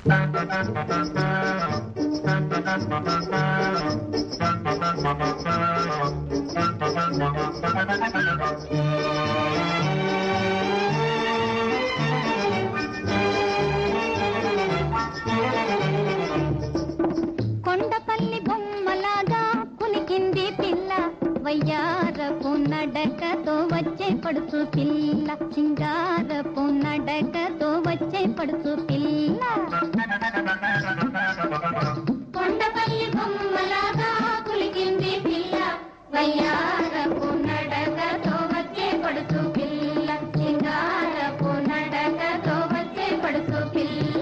కొండపల్లి బొమ్మలాగా కునికింది పిల్ల, వయ్యారపు నడకతో వచ్చే పడుచు పిల్ల, సింగారపు నడకతో వచ్చే పడుచు పిల్ల. కొండపల్లి బొమ్మలాగా కునికింది పిల్ల, వయ్యారపు నడకతో వచ్చే పడుచు పిల్ల, సింగారపు నడకతో వచ్చే పడుచు పిల్ల.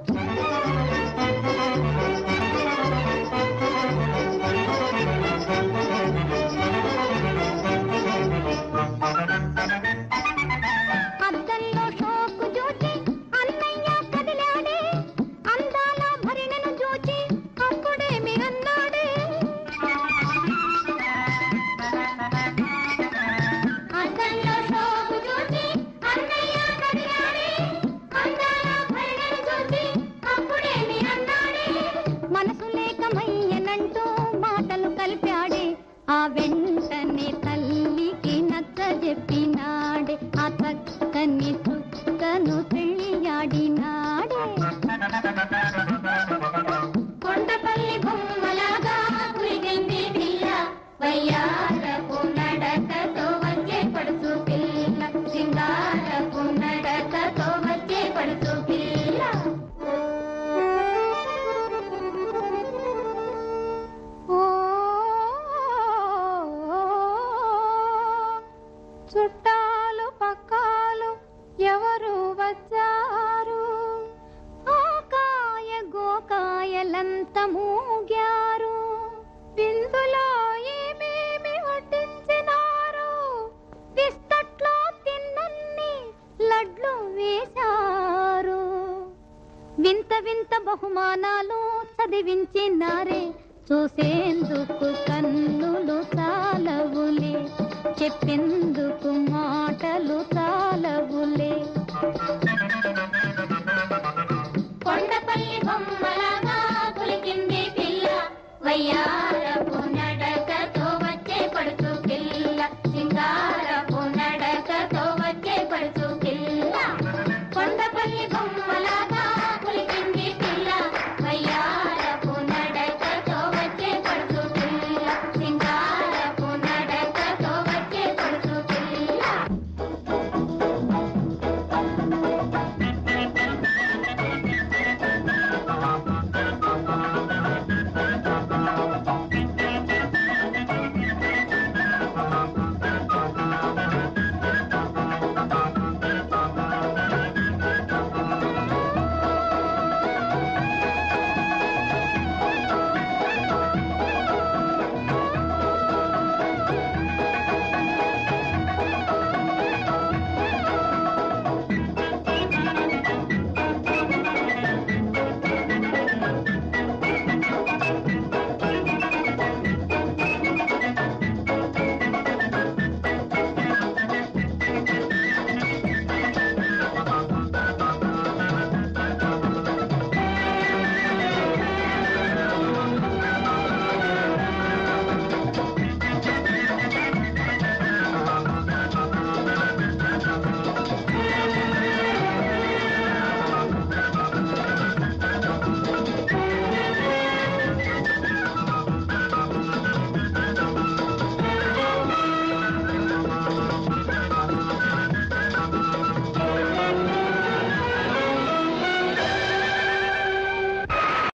అద్దంలో షోకు చూచి అన్నయ్య కదిలాడే, అందాల భరిణను చూచి అప్పుడేమి అన్నాడే. అద్దంలో షోకు చూచి అన్నయ్య కదిలాడే, అందాల భరిణను చూచి అప్పుడేమి అన్నాడే. మనసు లేకమయ్యనంటూ మాటలు కలిపాడే, ఆ వెంటనే తల్లికి నచ్చ చెప్పినాడే, ఆ చక్కని చుక్కను పెళ్ళియాడినాడే. కొండపల్లి బొమ్మలాగా కురిగింది పిల్ల, వయ్యారపు నడకతో వచ్చే పడుచు పిల్ల, సింగారపు నడకతో వచ్చే పడుచు పిల్ల. చుట్టాలు పక్కాలు ఎవరు వచ్చారు, ఆకాయ గోకాయలంత మూగ్యారు, విందులో ఏమేమి వడ్డించినారు, విస్తట్లో తిన్నన్ని లడ్లు వేశారు. వింత వింత బహుమానాలు చదివించినారే, చూసేందుకు కన్నులు చాలవులే, చెప్పేందుకు మాటలు